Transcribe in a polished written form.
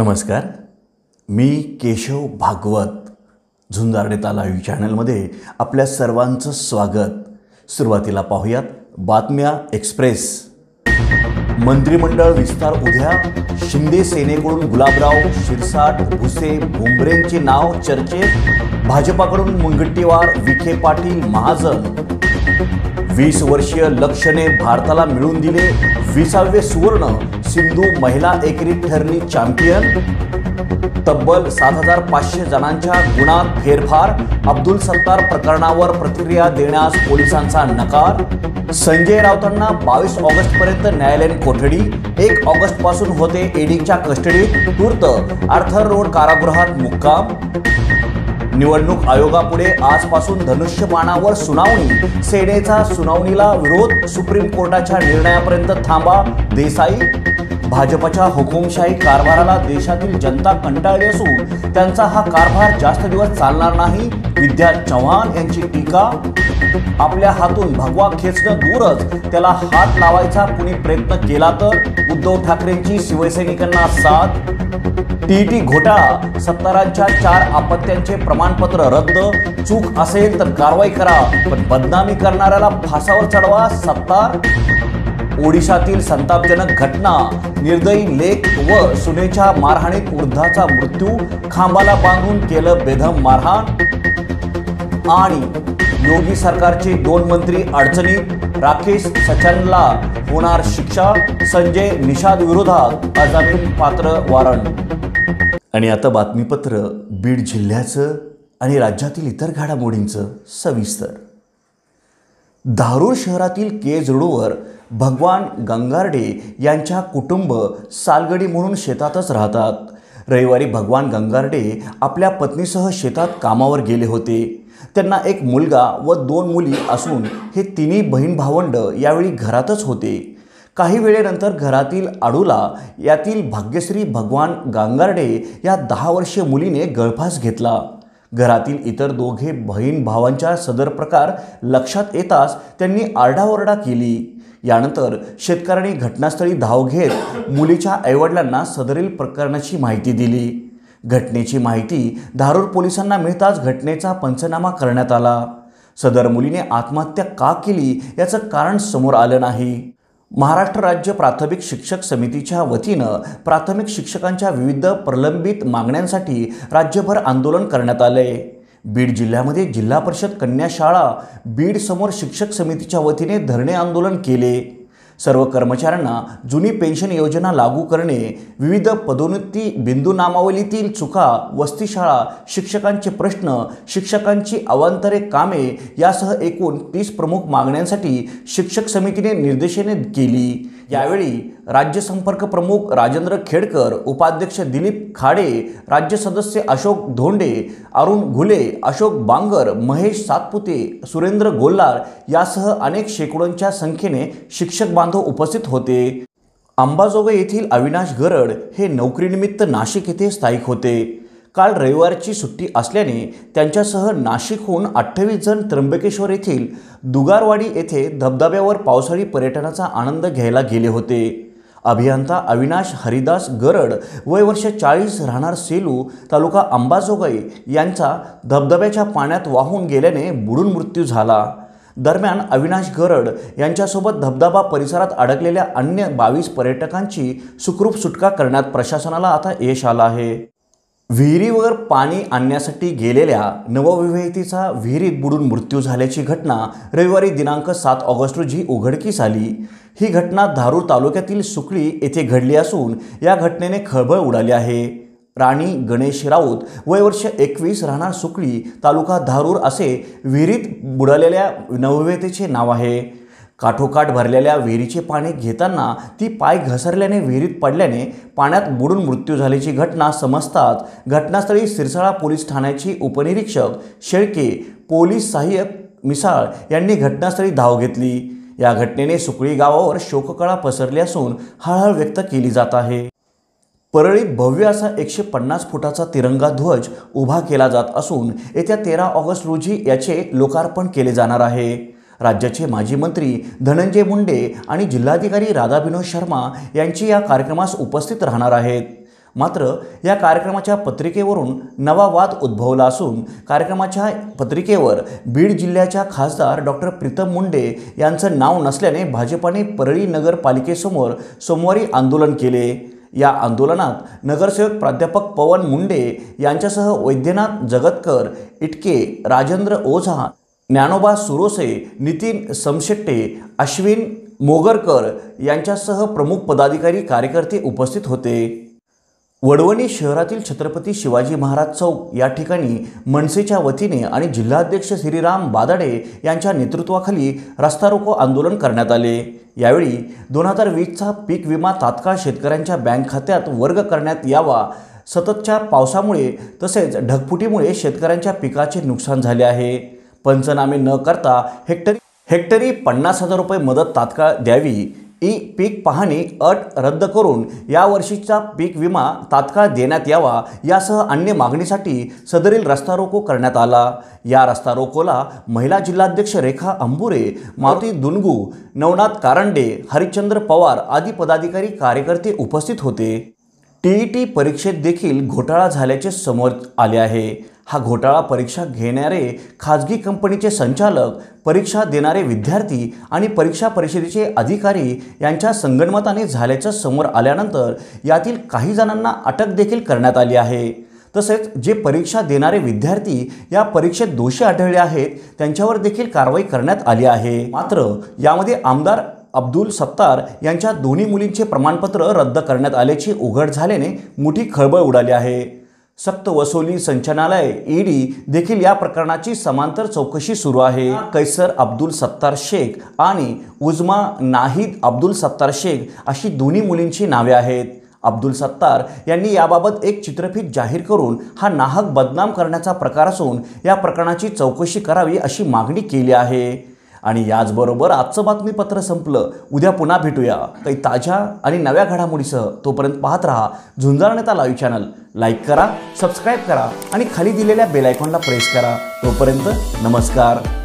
नमस्कार, मी केशव भागवत झुंजारनेता लाईव्ह चॅनलमध्ये आपल्या सर्वांचं स्वागत। सुरुवातीला पाहूयात बातम्या एक्सप्रेस। मंत्रिमंडळ विस्तार उद्या, शिंदे सेनेकडून गुलाबराव, शिरसाट, भुसे, भुमरेंचे नाव चर्चेत, भाजपाकडून मुनगंटीवार, विखे पाटील, महाजन। 20 वर्षीय लक्ष्यने भारताला मिळवून दिले 20वे सुवर्ण, सिंधू महिला एकेरीत ठरली चॅम्पियन। तब्बल 7500 जणांच्या गुन्ह्यात फेरफार, अब्दुल सत्तार प्रकरणावर प्रतिक्रिया देण्यास पोलिसांचा नकार। संजय राऊतांना 22 ऑगस्टपर्यंत न्यायालयीन कोठडी, 1 ऑगस्टपासून होते ईडीच्या कस्टडीत, तूर्त आर्थर रोड कारागृहात मुक्काम। निवडणूक आयोगापुढे आजपासून धनुष्यबाणावर सुनावणी, सेनेचा सुनावणीला विरोध, सुप्रीम कोर्टाच्या निर्णयापर्यंत थांबा देसाई। भाजपच्या हुकुमशाही कारभाराला देशातील जनता कंटाळली असून त्यांचा हा कारभार जास्त दिवस चालणार नाही, विद्या चव्हाण यांची टीका। आपल्या हातून भगवा खेचणं दूरच, त्याला हात लावायचा कुणी प्रयत्न केला तर उद्धव ठाकरेंची शिवसैनिकांना साथ। टीटी घोटाळा, सत्तारांच्या 4 अपत्यांचे प्रमाणपत्र रद्द, चूक असेल तर कारवाई करा पण बदनामी करणाऱ्याला फासावर चढवा, सत्तार। ओडिशातील संतापजनक घटना, निर्दयी लेक व सुनेच्या मारहाणीत वृद्धाचा मृत्यू, खांबाला बांधून केलं बेदम मारहाण। आणि योगी सरकारचे 2 मंत्री अडचणीत, राकेश सचनला होणार शिक्षा, संजय निषाद विरोधात अजामीन पात्र वॉरंट। आणि आता बातमीपत्र बीड जिल्ह्याचं आणि राज्यातील इतर घडामोडींचं सविस्तर। धारूर शहरातील केज रोडवर भगवान गंगारडे यांच्या कुटुंब सालगडी म्हणून शेतातच राहतात। रविवारी भगवान गंगारडे आपल्या पत्नीसह शेतात कामावर गेले होते। त्यांना एक मुलगा व 2 मुली असून हे तिन्ही बहीण भावंड यावेळी घरातच होते। काही वेळेनंतर घरातील आडूला यातील भाग्यश्री भगवान गांगार्डे या 10 वर्षीय मुलीने गळफास घेतला। घरातील इतर दोघे बहीण भावांच्या सदर प्रकार लक्षात येताच त्यांनी आरडाओरडा केली। यानंतर शेतकऱ्यांनी घटनास्थळी धाव घेत मुलीच्या आईवडिलांना सदरील प्रकरणाची माहिती दिली। घटनेची माहिती धारूर पोलिसांना मिळताच घटनेचा पंचनामा करण्यात आला। सदर मुलीने आत्महत्या का केली याचं कारण समोर आलं नाही। महाराष्ट्र राज्य प्राथमिक शिक्षक समितीच्या वतीनं प्राथमिक शिक्षकांच्या विविध प्रलंबित मागण्यांसाठी राज्यभर आंदोलन करण्यात आले। बीड जिल्ह्यामध्ये जिल्हा परिषद कन्या शाळा बीड समोर शिक्षक समितीच्या वतीने धरणे आंदोलन केले। सर्व कर्मचाऱ्यांना जुनी पेन्शन योजना लागू करणे, विविध पदोन्नती बिंदू नामावलीतील चुका, वसती शाळा, शिक्षकांचे प्रश्न, शिक्षकांची अवांतरे कामे यासह एकूण 30 प्रमुख मागण्यांसाठी शिक्षक समितीने निर्देशने केली। यावेळी राज्य संपर्क प्रमुख राजेंद्र खेडकर, उपाध्यक्ष दिलीप खाडे, राज्य सदस्य अशोक धोंडे, अरुण घुले, अशोक बांगर, महेश सातपुते, सुरेंद्र गोल्हार यासह अनेक शेकडोंच्या संख्येने शिक्षक बांधव उपस्थित होते। अंबाजोगाई येथील अविनाश गरड हे नोकरीनिमित्त नाशिक येथे स्थायिक होते। काल रविवारची सुट्टी असल्याने त्यांच्यासह नाशिकहून 28 जण त्र्यंबकेश्वर येथील दुगारवाडी येथे धबधब्यावर पावसाळी पर्यटनाचा आनंद घ्यायला गेले होते। अभियंता अविनाश हरिदास गरड, वय वर्ष 40, राहणार सेलू, तालुका अंबाजोगाई यांचा धबधब्याच्या पाण्यात वाहून गेल्याने बुडून मृत्यू झाला। दरम्यान अविनाश गरड यांच्यासोबत धबधबा परिसरात अडकलेल्या अन्य 22 पर्यटकांची सुखरूप सुटका करण्यात प्रशासनाला आता यश आलं आहे। विहिरीवर पाणी आणण्यासाठी गेलेल्या नवविवाहितेचा विहिरीत बुडून मृत्यू झाल्याची घटना रविवारी दिनांक 7 ऑगस्ट रोजी उघडकीस आली। ही घटना धारूर तालुक्यातील सुकळी येथे घडली असून या घटनेने खळबळ उडाली आहे। राणी गणेश राऊत, वय वर्ष 21, राहणार सुकळी, तालुका धारूर असे विहिरीत बुडालेल्या नवविवाहितेचे नाव आहे। काठोकाठ भरलेल्या विहिरीचे पाणी घेताना ती पाय घसरल्याने विहिरीत पडल्याने पाण्यात बुडून मृत्यू झाल्याची घटना समजताच घटनास्थळी सिरसाळा पोलीस ठाण्याचे उपनिरीक्षक शेळके, पोलीस सहाय्यक मिसाळ यांनी घटनास्थळी धाव घेतली। या घटनेने सुकळी गावावर शोककळा पसरली असून हळहळ व्यक्त केली जात आहे। परळीत भव्य असा 150 फुटाचा तिरंगा ध्वज उभा केला जात असून येत्या 13 ऑगस्ट रोजी याचे लोकार्पण केले जाणार आहे। राज्याचे माजी मंत्री धनंजय मुंडे आणि जिल्हाधिकारी राधाविनोद शर्मा यांची या कार्यक्रमास उपस्थित राहणार आहेत। मात्र या कार्यक्रमाच्या पत्रिकेवरून नवा वाद उद्भवला असून कार्यक्रमाच्या पत्रिकेवर बीड जिल्ह्याच्या खासदार डॉक्टर प्रीतम मुंडे यांचं नाव नसल्याने भाजपाने परळी नगरपालिकेसमोर सोमवारी आंदोलन केले। या आंदोलनात नगरसेवक प्राध्यापक पवन मुंडे यांच्यासह वैद्यनाथ जगतकर, इटके, राजेंद्र ओझा, ज्ञानोबा सुरोसे, नितीन समशेट्टे, अश्विन मोगरकर यांच्यासह प्रमुख पदाधिकारी कार्यकर्ते उपस्थित होते। वडवणी शहरातील छत्रपती शिवाजी महाराज चौक या ठिकाणी मनसेच्या वतीने आणि जिल्हाध्यक्ष श्रीराम बादाडे यांच्या नेतृत्वाखाली रस्ता रोको आंदोलन करण्यात आले। यावेळी 2020चा पीक विमा तात्काळ शेतकऱ्यांच्या बँक खात्यात वर्ग करण्यात यावा। सततच्या पावसामुळे तसेच ढगफुटीमुळे शेतकऱ्यांच्या पिकाचे नुकसान झाले आहे। पंचनामे न करता हेक्टरी 50,000 रुपये मदत तात्काळ द्यावी। पीक पाहणी अट रद्द करून या वर्षीचा पीक विमा तात्काळ देण्यात यावा यासह अन्य मागणीसाठी सदरील रस्ता रोको करण्यात आला। या रस्ता रोकोला महिला जिल्हाध्यक्ष रेखा अंबुरे, मारुती दुनगू, नवनाथ कारंडे, हरिश्चंद्र पवार आदी पदाधिकारी कार्यकर्ते उपस्थित होते। टीईटी परीक्षेत देखील घोटाळा झाल्याचे समोर आले आहे। हा घोटाळा परीक्षा घेणारे खाजगी कंपनीचे संचालक, परीक्षा देणारे विद्यार्थी आणि परीक्षा परिषदेचे अधिकारी यांच्या संगनमताने झाल्याचं समोर आल्यानंतर यातील काही जणांना अटक देखील करण्यात आली आहे। तसेच जे परीक्षा देणारे विद्यार्थी या परीक्षेत दोषी आढळले आहेत त्यांच्यावर देखील कारवाई करण्यात आली आहे। मात्र यामध्ये आमदार अब्दुल सत्तार यांच्या दोन्ही मुलींचे प्रमाणपत्र रद्द करण्यात आल्याचे उघड झाल्याने मोठी खळबळ उडाली आहे। सक्त वसुली संचालनालय ईडी देखील या प्रकरणाची समांतर चौकशी सुरू आहे। कैसर अब्दुल सत्तार शेख आणि उजमा नाहिद अब्दुल सत्तार शेख अशी दोन्ही मुलींची नावे आहेत। अब्दुल सत्तार यांनी याबाबत एक चित्रफित जाहीर करून हा नाहक बदनाम करण्याचा प्रकार असून या प्रकरणाची चौकशी करावी अशी मागणी केली आहे। आणि याचबरोबर आजचं बातमीपत्र संपलं। उद्या पुन्हा भेटूया काही ताज्या आणि नव्या घडामोडीसह। तोपर्यंत पाहत रहा Zunjar Neta live channel. Like करा, सबस्क्राईब करा आणि खाली दिलेल्या बेल आयकॉनला प्रेस करा। तोपर्यंत नमस्कार।